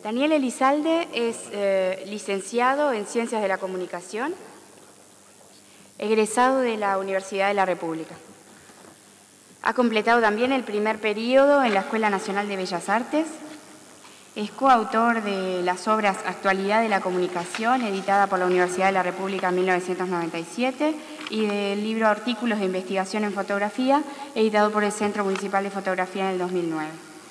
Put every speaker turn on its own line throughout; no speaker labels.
Daniel Elizalde es licenciado en Ciencias de la Comunicación, egresado de la Universidad de la República. Ha completado también el primer periodo en la Escuela Nacional de Bellas Artes. Es coautor de las obras Actualidad de la Comunicación, editada por la Universidad de la República en 1997, y del libro Artículos de Investigación en Fotografía, editado por el Centro Municipal de Fotografía en el 2009.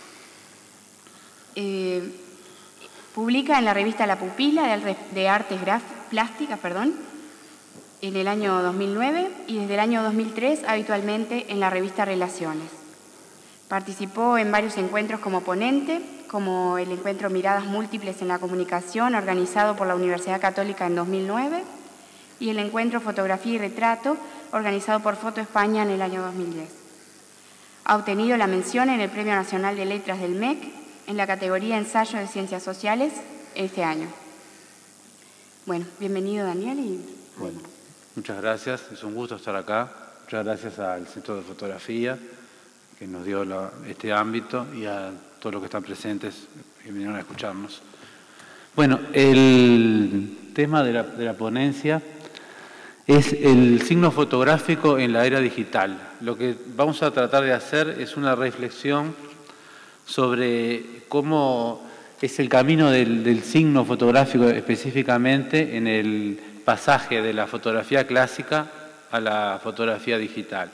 Publica en la revista La Pupila de Artes Plásticas, en el año 2009, y desde el año 2003 habitualmente en la revista Relaciones. Participó en varios encuentros como ponente, como el encuentro Miradas Múltiples en la Comunicación, organizado por la Universidad Católica en 2009, y el encuentro Fotografía y Retrato, organizado por Foto España en el año 2010. Ha obtenido la mención en el Premio Nacional de Letras del MEC, en la categoría Ensayo de Ciencias Sociales, este año. Bueno, bienvenido, Daniel.
Bueno, muchas gracias, es un gusto estar acá. Muchas gracias al Centro de Fotografía, que nos dio este ámbito, y a todos los que están presentes que vinieron a escucharnos. Bueno, el tema de la ponencia es el signo fotográfico en la era digital. Lo que vamos a tratar de hacer es una reflexión sobre cómo es el camino del signo fotográfico específicamente en el pasaje de la fotografía clásica a la fotografía digital.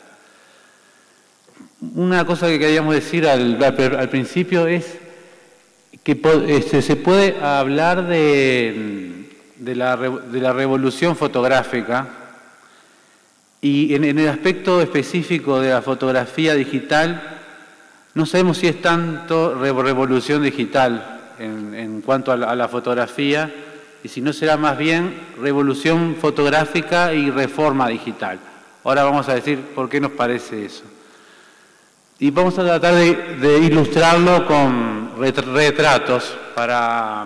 Una cosa que queríamos decir al principio es que se puede hablar de la revolución fotográfica, y en el aspecto específico de la fotografía digital no sabemos si es tanto revolución digital en cuanto a la fotografía, y si no será más bien revolución fotográfica y reforma digital. Ahora vamos a decir por qué nos parece eso. Y vamos a tratar de ilustrarlo con retratos para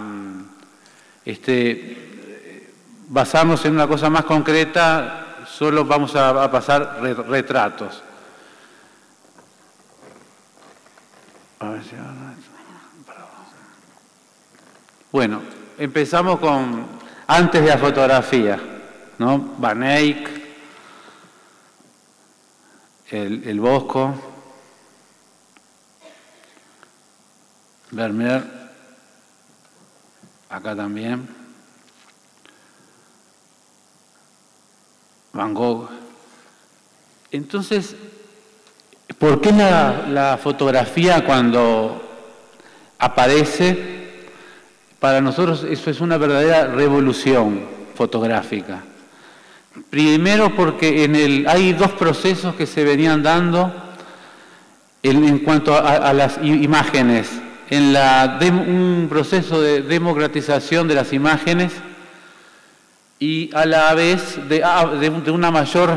basarnos en una cosa más concreta. Solo vamos a pasar retratos. A ver si bueno, empezamos con antes de la fotografía, ¿no? Van Eyck, el Bosco, Vermeer, acá también, Van Gogh. Entonces, ¿por qué la fotografía cuando aparece? Para nosotros eso es una verdadera revolución fotográfica. Primero porque hay dos procesos que se venían dando en cuanto a las imágenes. Un proceso de democratización de las imágenes, y a la vez de una mayor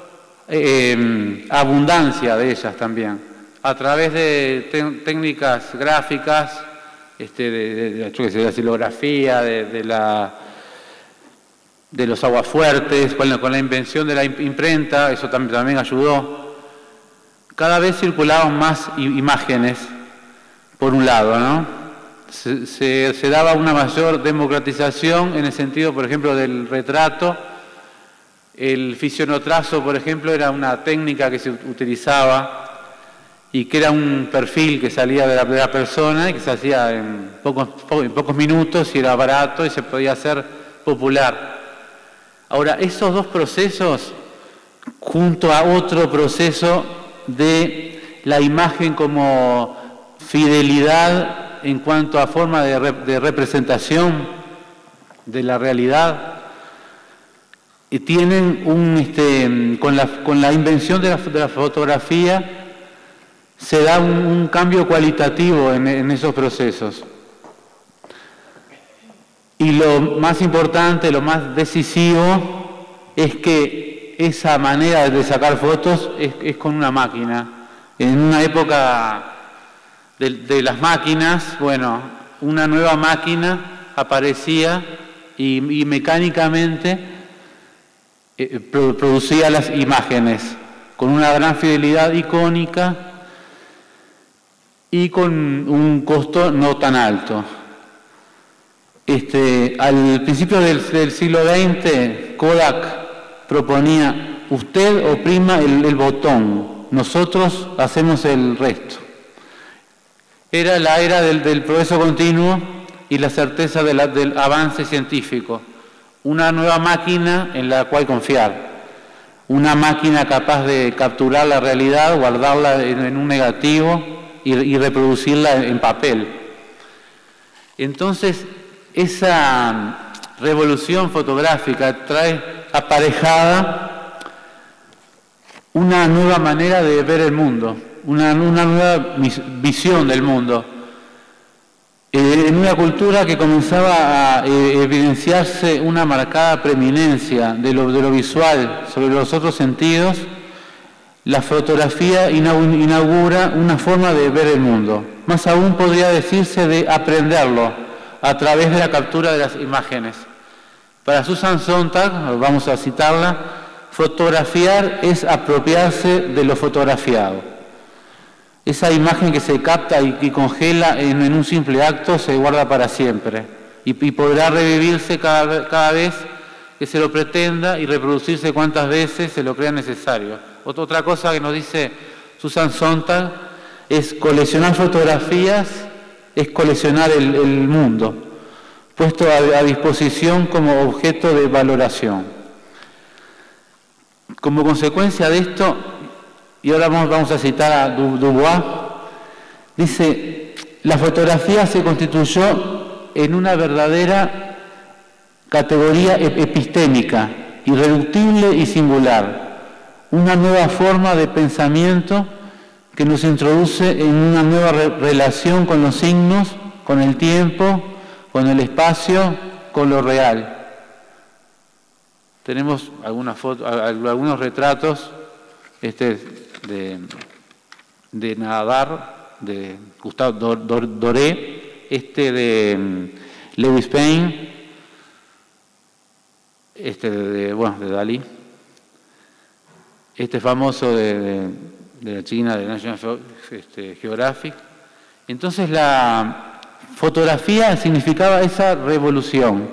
abundancia de ellas también, a través de técnicas gráficas, de la silografía, de los aguafuertes, con la invención de la imprenta. Eso también ayudó. Cada vez circulaban más imágenes, por un lado, ¿no? Se daba una mayor democratización en el sentido, por ejemplo, del retrato. El fisionotrazo, por ejemplo, era una técnica que se utilizaba y que era un perfil que salía de la persona y que se hacía en pocos minutos, y era barato y se podía hacer popular. Ahora, esos dos procesos, junto a otro proceso de la imagen como fidelidad en cuanto a forma de representación de la realidad, y tienen con la invención de la fotografía se da un cambio cualitativo en esos procesos. Y lo más importante, lo más decisivo, es que esa manera de sacar fotos es con una máquina. En una época de las máquinas, bueno, una nueva máquina aparecía y mecánicamente producía las imágenes con una gran fidelidad icónica y con un costo no tan alto. Al principio del siglo XX, Kodak proponía: usted oprima el botón, nosotros hacemos el resto. Era la era del progreso continuo y la certeza del avance científico. Una nueva máquina en la cual confiar. Una máquina capaz de capturar la realidad, guardarla en un negativo y reproducirla en papel. Entonces, esa revolución fotográfica trae aparejada una nueva manera de ver el mundo, una nueva visión del mundo. En una cultura que comenzaba a evidenciarse una marcada preeminencia de lo visual sobre los otros sentidos, la fotografía inaugura una forma de ver el mundo. Más aún podría decirse de aprenderlo a través de la captura de las imágenes. Para Susan Sontag, vamos a citarla, fotografiar es apropiarse de lo fotografiado. Esa imagen que se capta y congela en un simple acto se guarda para siempre y podrá revivirse cada vez que se lo pretenda y reproducirse cuantas veces se lo crea necesario. Otra cosa que nos dice Susan Sontag es: coleccionar fotografías es coleccionar el mundo, puesto a disposición como objeto de valoración. Como consecuencia de esto, y ahora vamos a citar a Dubois, dice: la fotografía se constituyó en una verdadera categoría epistémica, irreductible y singular, una nueva forma de pensamiento que nos introduce en una nueva relación con los signos, con el tiempo, con el espacio, con lo real. Tenemos algunos retratos de Nadar, de Gustave Doré, de Lewis Payne, de Dalí, famoso de la China, de National Geographic. Entonces la fotografía significaba esa revolución.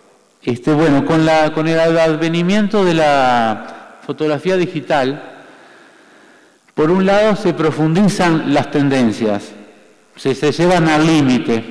Con el advenimiento de la fotografía digital, por un lado se profundizan las tendencias, se llevan al límite.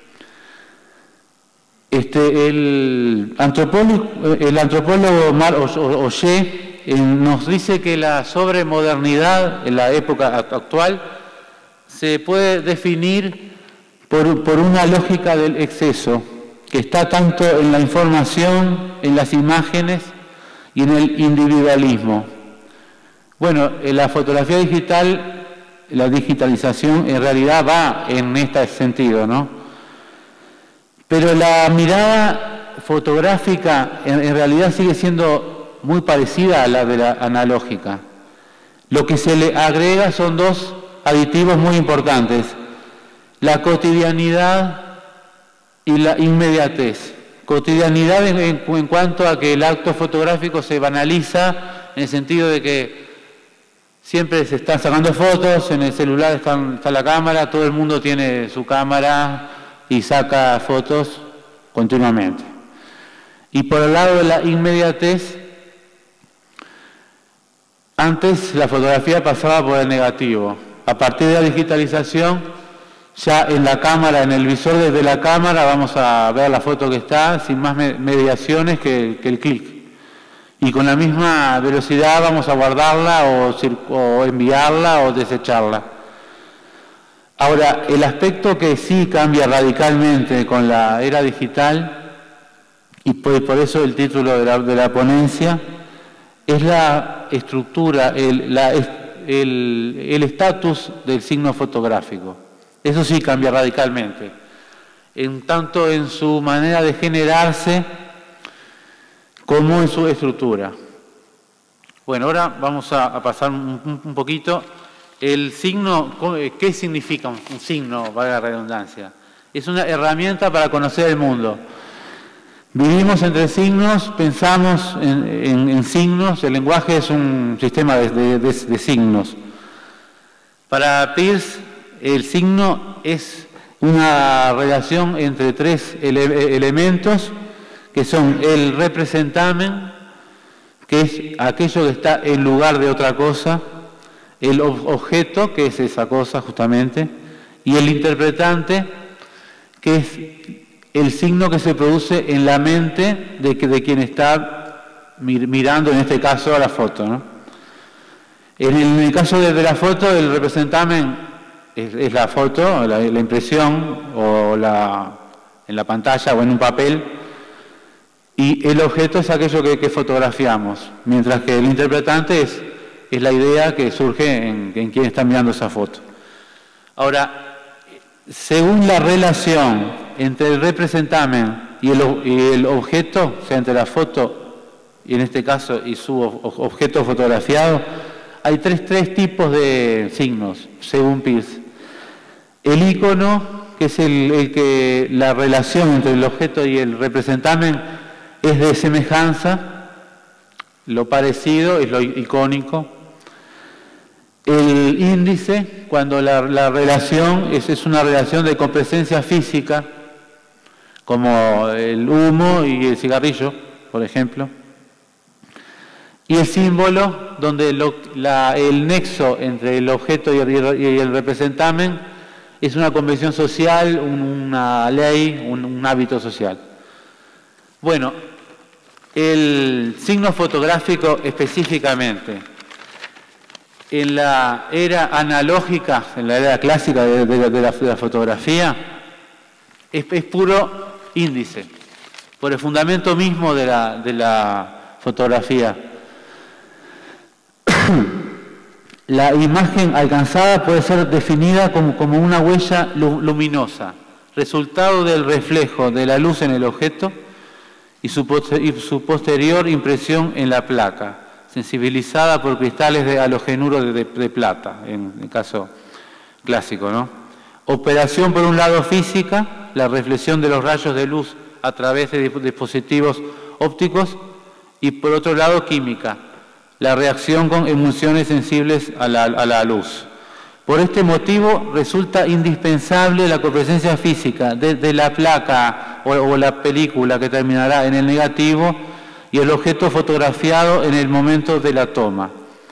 El antropólogo Marc Augé nos dice que la sobremodernidad en la época actual se puede definir por una lógica del exceso, que está tanto en la información, en las imágenes y en el individualismo. Bueno, la fotografía digital, la digitalización en realidad va en este sentido, ¿no? Pero la mirada fotográfica en realidad sigue siendo muy parecida a la de la analógica. Lo que se le agrega son dos aditivos muy importantes: la cotidianidad y la inmediatez. Cotidianidad en cuanto a que el acto fotográfico se banaliza, en el sentido de que siempre se están sacando fotos, en el celular está la cámara, todo el mundo tiene su cámara y saca fotos continuamente. Y por el lado de la inmediatez, antes la fotografía pasaba por el negativo. A partir de la digitalización, ya en la cámara, en el visor desde la cámara, vamos a ver la foto que está, sin más mediaciones que el clic. Y con la misma velocidad vamos a guardarla o enviarla o desecharla. Ahora, el aspecto que sí cambia radicalmente con la era digital, y por eso el título de la ponencia, es la estructura, el estatus del signo fotográfico. Eso sí cambia radicalmente, tanto en su manera de generarse como en su estructura. Bueno, ahora vamos a pasar un poquito. El signo, ¿qué significa un signo, valga la redundancia? Es una herramienta para conocer el mundo. Vivimos entre signos, pensamos en signos, el lenguaje es un sistema de signos. Para Peirce, el signo es una relación entre tres elementos que son el representamen, que es aquello que está en lugar de otra cosa, el objeto, que es esa cosa justamente, y el interpretante, que es el signo que se produce en la mente de quien está mirando, en este caso, a la foto, ¿no? En el caso de la foto, el representamen es la foto, la impresión, o en la pantalla o en un papel, y el objeto es aquello que fotografiamos, mientras que el interpretante es la idea que surge en quien está mirando esa foto. Ahora, según la relación entre el representamen y el objeto, o sea, entre la foto, y en este caso, y su objeto fotografiado, hay tres tipos de signos, según Peirce. El icono, que es la relación entre el objeto y el representamen, es de semejanza, lo parecido es lo icónico. El índice, cuando la relación es una relación de copresencia física, como el humo y el cigarrillo, por ejemplo. Y el símbolo, donde el nexo entre el objeto y el representamen es una convención social, una ley, un hábito social. Bueno, el signo fotográfico específicamente, en la era analógica, en la era clásica de la fotografía, es puro índice, por el fundamento mismo de la fotografía. La imagen alcanzada puede ser definida como una huella luminosa, resultado del reflejo de la luz en el objeto y su posterior impresión en la placa, sensibilizada por cristales de halogenuro de plata, en el caso clásico, ¿no? Operación, por un lado, física, la reflexión de los rayos de luz a través de dispositivos ópticos, y por otro lado, química, la reacción con emulsiones sensibles a la luz. Por este motivo resulta indispensable la copresencia física de la placa o la película que terminará en el negativo y el objeto fotografiado en el momento de la toma.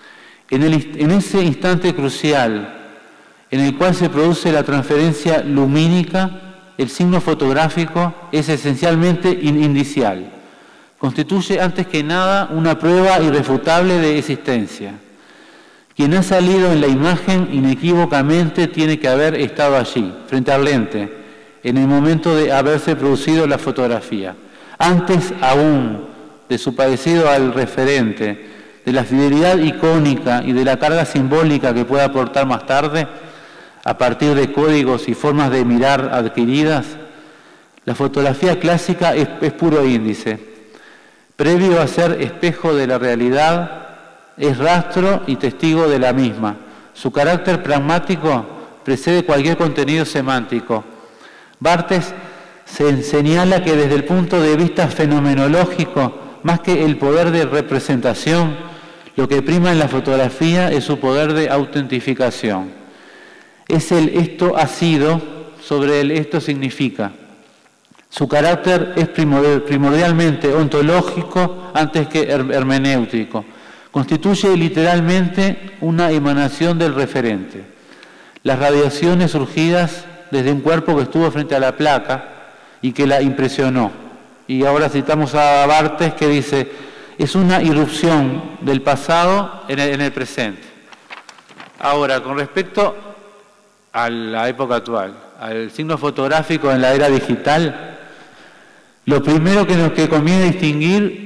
En ese instante crucial en el cual se produce la transferencia lumínica, el signo fotográfico es esencialmente indicial. Constituye antes que nada una prueba irrefutable de existencia. Quien ha salido en la imagen inequívocamente tiene que haber estado allí, frente al lente, en el momento de haberse producido la fotografía. Antes aún de su parecido al referente, de la fidelidad icónica y de la carga simbólica que pueda aportar más tarde, a partir de códigos y formas de mirar adquiridas, la fotografía clásica es puro índice. Previo a ser espejo de la realidad, es rastro y testigo de la misma. Su carácter pragmático precede cualquier contenido semántico. Barthes se señala que desde el punto de vista fenomenológico, más que el poder de representación, lo que prima en la fotografía es su poder de autentificación. Es el esto ha sido sobre el esto significa. Su carácter es primordialmente ontológico antes que hermenéutico. Constituye literalmente una emanación del referente. Las radiaciones surgidas desde un cuerpo que estuvo frente a la placa y que la impresionó. Y ahora citamos a Barthes, que dice, es una irrupción del pasado en el presente. Ahora, con respecto a la época actual, al signo fotográfico en la era digital, lo primero que conviene distinguir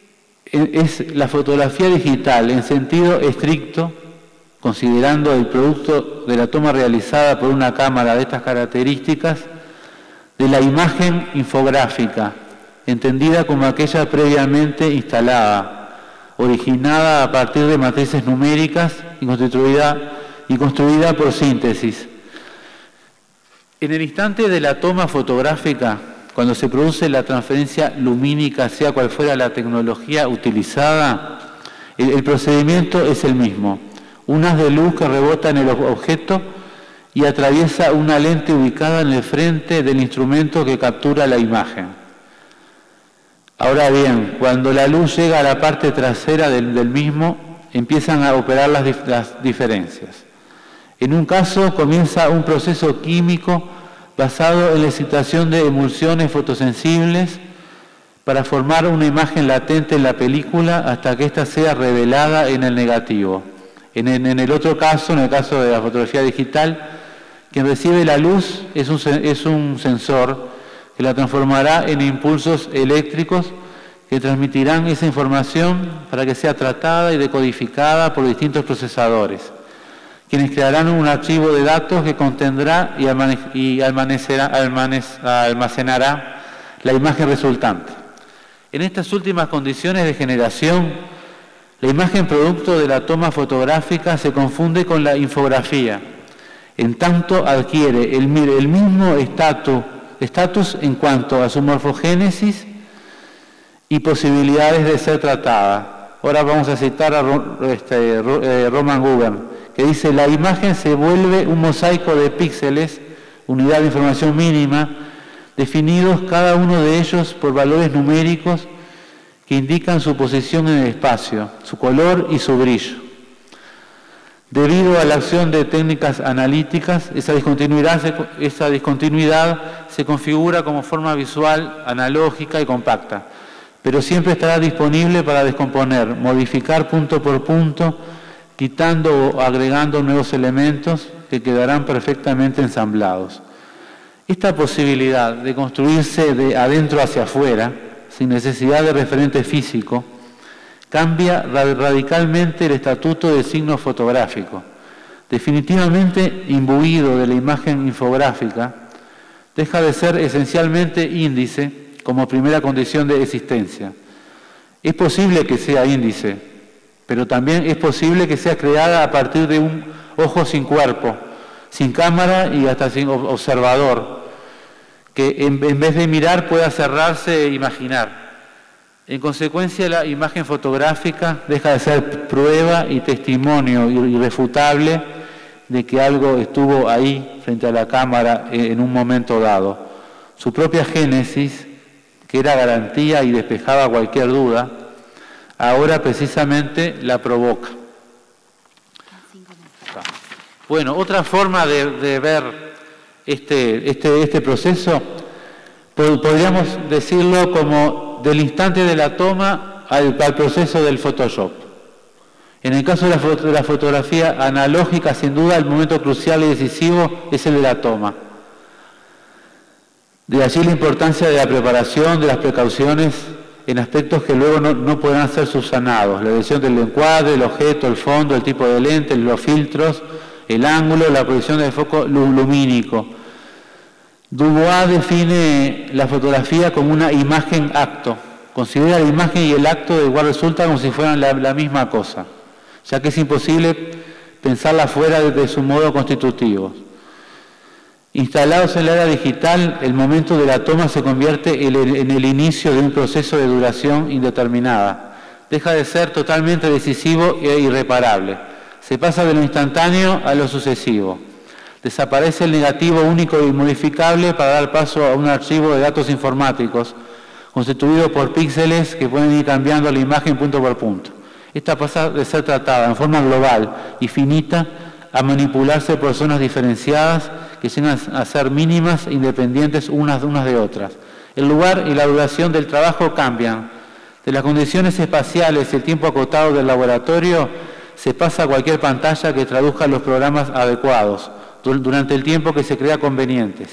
es la fotografía digital en sentido estricto, considerando el producto de la toma realizada por una cámara de estas características, de la imagen infográfica, entendida como aquella previamente instalada, originada a partir de matrices numéricas y construida por síntesis. En el instante de la toma fotográfica, cuando se produce la transferencia lumínica, sea cual fuera la tecnología utilizada, el procedimiento es el mismo. Un haz de luz que rebota en el objeto y atraviesa una lente ubicada en el frente del instrumento que captura la imagen. Ahora bien, cuando la luz llega a la parte trasera del mismo, empiezan a operar las diferencias. En un caso comienza un proceso químico basado en la excitación de emulsiones fotosensibles para formar una imagen latente en la película hasta que ésta sea revelada en el negativo. En el otro caso, en el caso de la fotografía digital, quien recibe la luz es un sensor que la transformará en impulsos eléctricos que transmitirán esa información para que sea tratada y decodificada por distintos procesadores, quienes crearán un archivo de datos que contendrá y almacenará la imagen resultante. En estas últimas condiciones de generación, la imagen producto de la toma fotográfica se confunde con la infografía, en tanto adquiere el mismo estatus en cuanto a su morfogénesis y posibilidades de ser tratada. Ahora vamos a citar a Roman Gubern, que dice: la imagen se vuelve un mosaico de píxeles, unidad de información mínima, definidos cada uno de ellos por valores numéricos que indican su posición en el espacio, su color y su brillo. Debido a la acción de técnicas analíticas, esa discontinuidad se configura como forma visual, analógica y compacta, pero siempre estará disponible para descomponer, modificar punto por punto, quitando o agregando nuevos elementos que quedarán perfectamente ensamblados. Esta posibilidad de construirse de adentro hacia afuera, sin necesidad de referente físico, cambia radicalmente el estatuto del signo fotográfico. Definitivamente imbuido de la imagen infográfica, deja de ser esencialmente índice como primera condición de existencia. Es posible que sea índice, pero también es posible que sea creada a partir de un ojo sin cuerpo, sin cámara y hasta sin observador, que en vez de mirar pueda cerrarse e imaginar. En consecuencia, la imagen fotográfica deja de ser prueba y testimonio irrefutable de que algo estuvo ahí frente a la cámara en un momento dado. Su propia génesis, que era garantía y despejaba cualquier duda, ahora precisamente la provoca. Bueno, otra forma de ver este proceso, podríamos decirlo como del instante de la toma al proceso del Photoshop. En el caso de la fotografía analógica, sin duda, el momento crucial y decisivo es el de la toma. De allí la importancia de la preparación, de las precauciones en aspectos que luego no podrán ser subsanados. La elección del encuadre, el objeto, el fondo, el tipo de lente, los filtros, el ángulo, la proyección del foco lumínico. Dubois define la fotografía como una imagen-acto. Considera la imagen y el acto de igual resulta como si fueran la misma cosa, ya que es imposible pensarla fuera de su modo constitutivo. Instalados en la era digital, el momento de la toma se convierte en el inicio de un proceso de duración indeterminada. Deja de ser totalmente decisivo e irreparable. Se pasa de lo instantáneo a lo sucesivo. Desaparece el negativo único e inmodificable para dar paso a un archivo de datos informáticos constituido por píxeles que pueden ir cambiando la imagen punto por punto. Esta pasa de ser tratada en forma global y finita a manipularse por zonas diferenciadas que llegan a ser mínimas e independientes unas de otras. El lugar y la duración del trabajo cambian. De las condiciones espaciales y el tiempo acotado del laboratorio se pasa a cualquier pantalla que traduzca los programas adecuados durante el tiempo que se crea convenientes.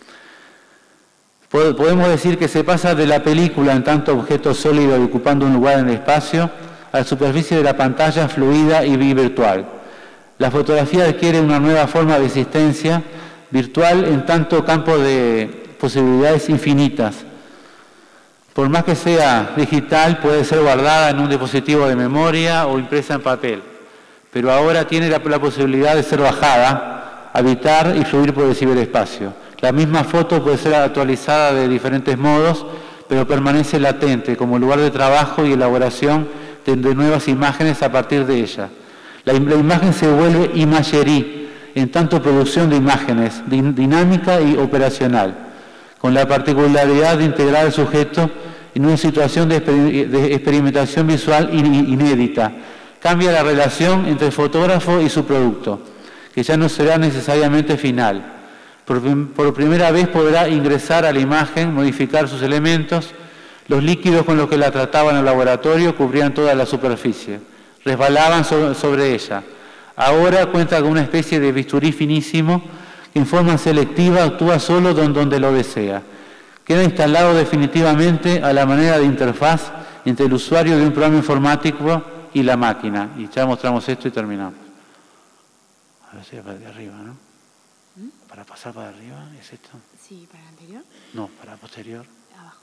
Podemos decir que se pasa de la película en tanto objeto sólido y ocupando un lugar en el espacio a la superficie de la pantalla fluida y virtual. La fotografía adquiere una nueva forma de existencia virtual en tanto campo de posibilidades infinitas. Por más que sea digital, puede ser guardada en un dispositivo de memoria o impresa en papel, pero ahora tiene la posibilidad de ser bajada, habitar y fluir por el ciberespacio. La misma foto puede ser actualizada de diferentes modos, pero permanece latente como lugar de trabajo y elaboración de nuevas imágenes a partir de ella. La imagen se vuelve imagerie en tanto producción de imágenes, dinámica y operacional, con la particularidad de integrar al sujeto en una situación de experimentación visual inédita. Cambia la relación entre el fotógrafo y su producto, que ya no será necesariamente final. Por primera vez podrá ingresar a la imagen, modificar sus elementos. Los líquidos con los que la trataban en el laboratorio cubrían toda la superficie, resbalaban sobre ella. Ahora cuenta con una especie de bisturí finísimo que en forma selectiva actúa solo donde lo desea. Queda instalado definitivamente a la manera de interfaz entre el usuario de un programa informático y la máquina. Y ya mostramos esto y terminamos. A ver si es para de arriba, ¿no? Para pasar para arriba, ¿es esto?
Sí, para el anterior.
No, para posterior.
Abajo.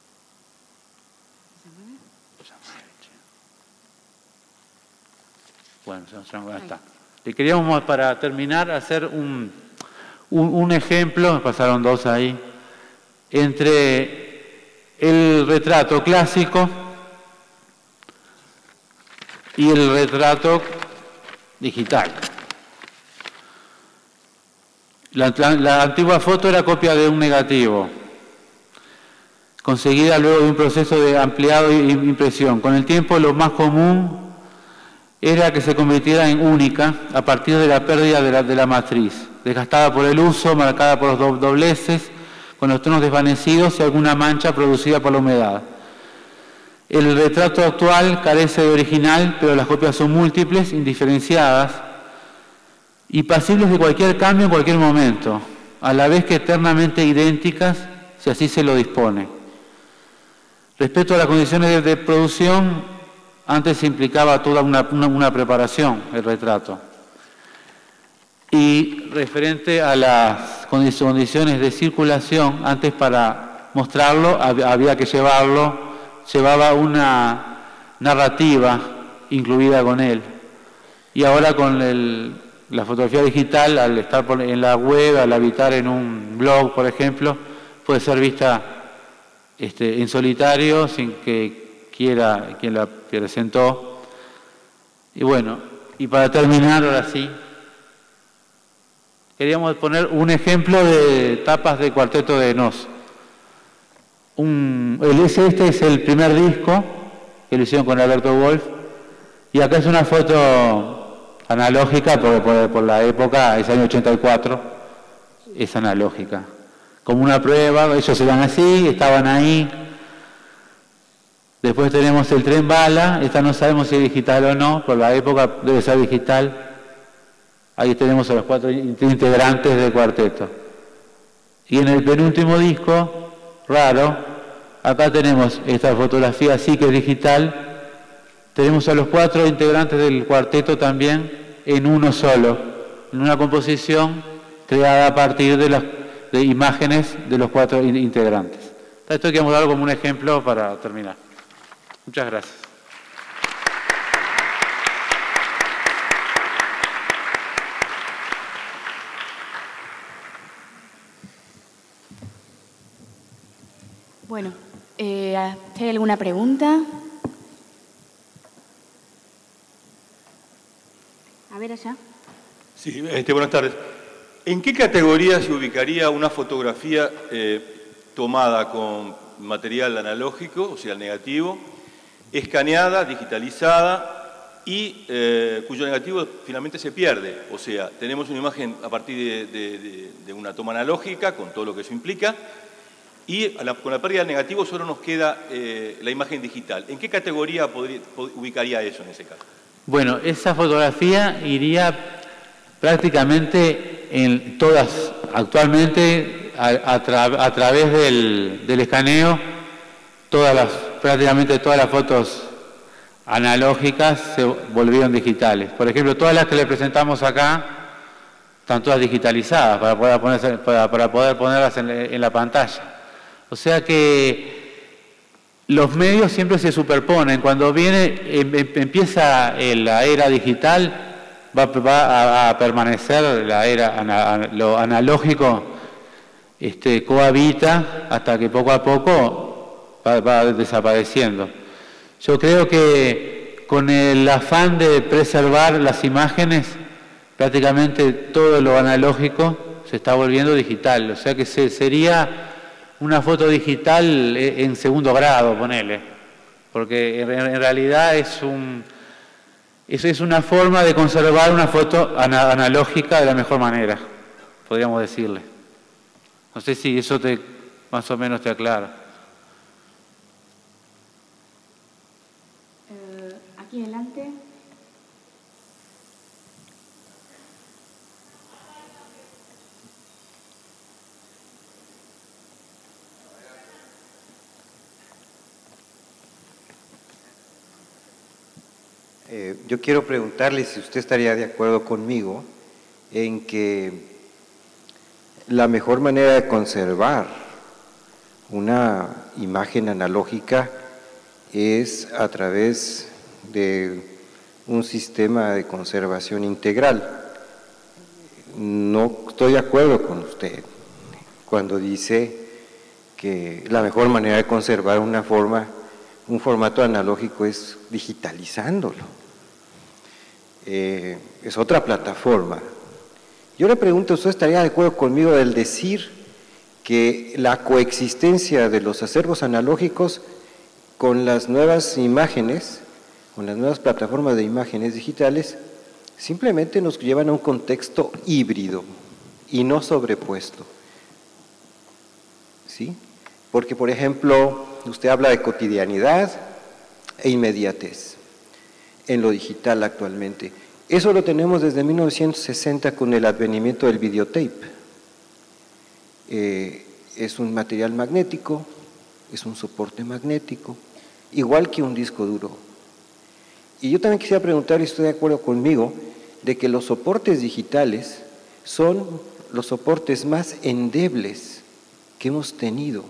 ¿Se mueve?
Bueno, ya está. Le queríamos, para terminar, hacer un ejemplo, me pasaron dos ahí, entre el retrato clásico y el retrato digital. La antigua foto era copia de un negativo, conseguida luego de un proceso de ampliado impresión. Con el tiempo, lo más común era que se convirtiera en única a partir de la pérdida de la matriz, desgastada por el uso, marcada por los dobleces, con los tonos desvanecidos y alguna mancha producida por la humedad. El retrato actual carece de original, pero las copias son múltiples, indiferenciadas y pasibles de cualquier cambio en cualquier momento, a la vez que eternamente idénticas, si así se lo dispone. Respecto a las condiciones de producción, antes implicaba toda una preparación, el retrato. Y referente a las condiciones de circulación, antes para mostrarlo había que llevaba una narrativa incluida con él. Y ahora con la fotografía digital, al estar en la web, al habitar en un blog, por ejemplo, puede ser vista en solitario, sin que quiera quien la presentó. Y bueno, y para terminar, ahora sí, queríamos poner un ejemplo de tapas de Cuarteto de Nos. Este es el primer disco que lo hicieron con Alberto Wolf, y acá es una foto analógica, porque por la época, es año 84, es analógica. Como una prueba, ellos eran así, estaban ahí. Después tenemos el Tren Bala, esta no sabemos si es digital o no, por la época debe ser digital. Ahí tenemos a los 4 integrantes del cuarteto. Y en el penúltimo disco, raro, acá tenemos esta fotografía, sí que es digital. Tenemos a los 4 integrantes del cuarteto también en uno solo, en una composición creada a partir de imágenes de los 4 integrantes. Esto queremos dar como un ejemplo para terminar. Muchas gracias.
Bueno, ¿hay alguna pregunta? A ver allá.
Sí, buenas tardes. ¿En qué categoría se ubicaría una fotografía tomada con material analógico, o sea, el negativo, escaneada, digitalizada y cuyo negativo finalmente se pierde? O sea, tenemos una imagen a partir de una toma analógica, con todo lo que eso implica, y con la pérdida del negativo solo nos queda la imagen digital. ¿En qué categoría ubicaría eso en ese caso?
Bueno, esa fotografía iría prácticamente en todas, actualmente a través del escaneo, prácticamente todas las fotos analógicas se volvieron digitales. Por ejemplo, todas las que le presentamos acá están todas digitalizadas para poder ponerlas en la pantalla. O sea que los medios siempre se superponen. Cuando empieza la era digital, va a permanecer lo analógico, cohabita hasta que poco a poco va desapareciendo. Yo creo que con el afán de preservar las imágenes, prácticamente todo lo analógico se está volviendo digital, o sea que sería una foto digital en segundo grado, ponele, porque en realidad es una forma de conservar una foto analógica de la mejor manera, podríamos decirle. No sé si eso más o menos te aclara.
Aquí adelante.
Yo quiero preguntarle si usted estaría de acuerdo conmigo en que la mejor manera de conservar una imagen analógica es a través de un sistema de conservación integral. No estoy de acuerdo con usted cuando dice que la mejor manera de conservar un formato analógico es digitalizándolo. Es otra plataforma. Yo le pregunto, ¿usted estaría de acuerdo conmigo al decir que la coexistencia de los acervos analógicos con las nuevas imágenes, con las nuevas plataformas de imágenes digitales, simplemente nos llevan a un contexto híbrido y no sobrepuesto? ¿Sí? Porque, por ejemplo, usted habla de cotidianidad e inmediatez en lo digital actualmente. Eso lo tenemos desde 1960 con el advenimiento del videotape. Es un material magnético, es un soporte magnético, igual que un disco duro. Y yo también quisiera preguntar, y estoy de acuerdo conmigo, de que los soportes digitales son los soportes más endebles que hemos tenido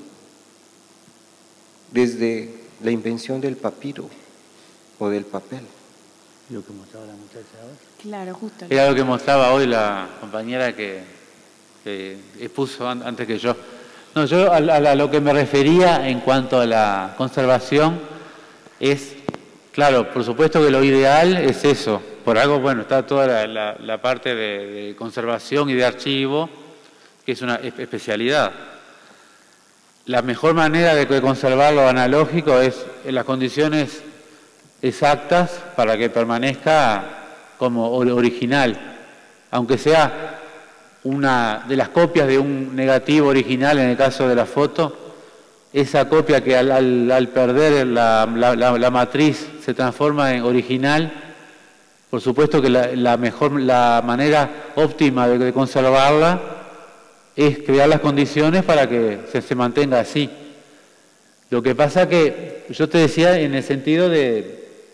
desde la invención del papiro o del papel.
Lo que mostraba la muchacha hoy.
Claro, justo.
Era lo que mostraba hoy la compañera que expuso antes que yo. No, yo a lo que me refería en cuanto a la conservación es, claro, por supuesto que lo ideal es eso. Por algo, bueno, está toda la parte de conservación y de archivo, que es una especialidad. La mejor manera de conservar lo analógico es en las condiciones exactas para que permanezca como original, aunque sea una de las copias de un negativo original en el caso de la foto, esa copia que al perder la matriz se transforma en original. Por supuesto que la manera óptima de conservarla es crear las condiciones para que se mantenga así. Lo que pasa que yo te decía en el sentido de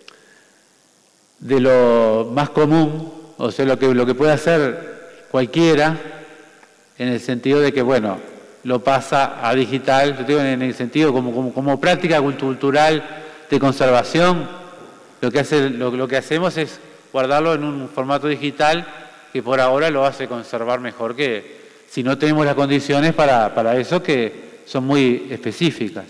lo más común, o sea, lo que puede hacer cualquiera, en el sentido de que, bueno, lo pasa a digital, yo digo en el sentido como práctica cultural de conservación, lo que hacemos es guardarlo en un formato digital que por ahora lo hace conservar mejor que si no tenemos las condiciones para eso, que son muy específicas.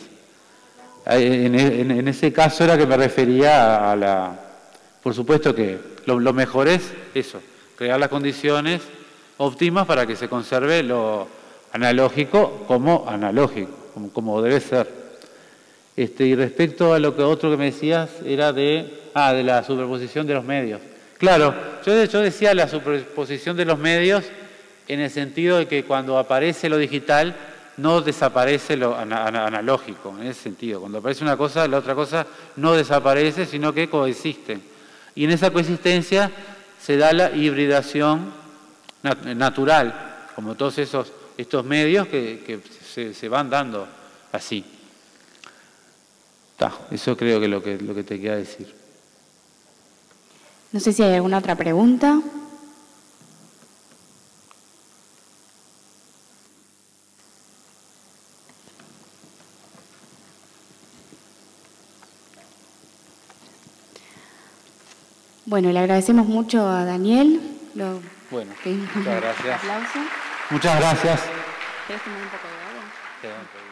En ese caso era que me refería a la... Por supuesto que lo mejor es eso, crear las condiciones óptimas para que se conserve lo analógico como debe ser. Y respecto a lo que otro que me decías, era de la superposición de los medios. Claro, yo decía la superposición de los medios en el sentido de que cuando aparece lo digital no desaparece lo analógico, en ese sentido. Cuando aparece una cosa, la otra cosa no desaparece, sino que coexisten. Y en esa coexistencia se da la hibridación natural, como todos estos medios que se van dando así. Eso creo que es lo que te quería decir.
No sé si hay alguna otra pregunta. Bueno, le agradecemos mucho a Daniel.
Bueno, muchas gracias.
Aplauso.
Muchas gracias.
¿Quieres tomar un poco de agua?